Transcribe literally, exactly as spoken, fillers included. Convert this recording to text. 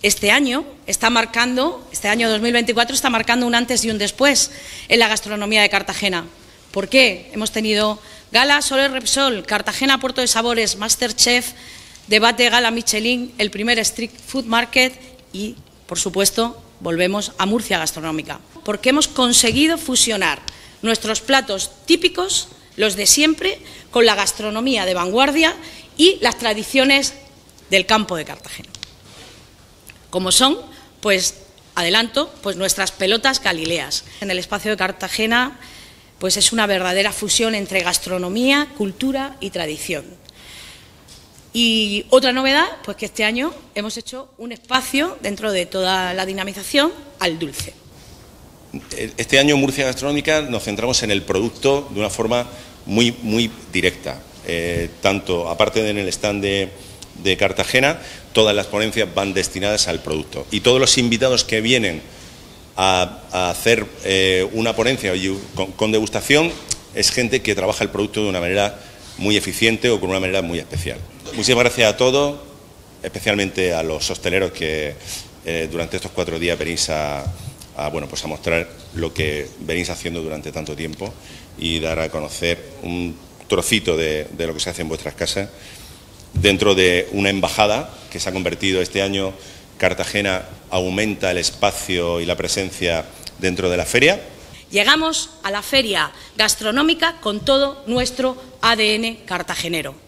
este año está marcando, este año dos mil veinticuatro está marcando un antes y un después en la gastronomía de Cartagena. ¿Por qué? Hemos tenido Gala Soler Repsol, Cartagena Puerto de Sabores, Masterchef, debate Gala Michelin, el primer Street Food Market y, por supuesto, volvemos a Murcia Gastronómica. Porque hemos conseguido fusionar nuestros platos típicos, los de siempre, con la gastronomía de vanguardia y las tradiciones del campo de Cartagena. Como son, pues, adelanto, pues nuestras pelotas galileas. En el espacio de Cartagena, pues es una verdadera fusión entre gastronomía, cultura y tradición. Y otra novedad, pues que este año hemos hecho un espacio dentro de toda la dinamización al dulce. Este año en Murcia Gastronómica nos centramos en el producto de una forma muy, muy directa. Eh, tanto, aparte de en el stand de, de Cartagena, todas las ponencias van destinadas al producto. Y todos los invitados que vienen a, a hacer eh, una ponencia con, con degustación es gente que trabaja el producto de una manera muy eficiente o con una manera muy especial. Muchísimas gracias a todos, especialmente a los hosteleros que eh, durante estos cuatro días venís a, a, bueno, pues a mostrar lo que venís haciendo durante tanto tiempo y dar a conocer un trocito de, de lo que se hace en vuestras casas dentro de una embajada que se ha convertido este año. Cartagena aumenta el espacio y la presencia dentro de la feria. Llegamos a la feria gastronómica con todo nuestro A D N cartagenero.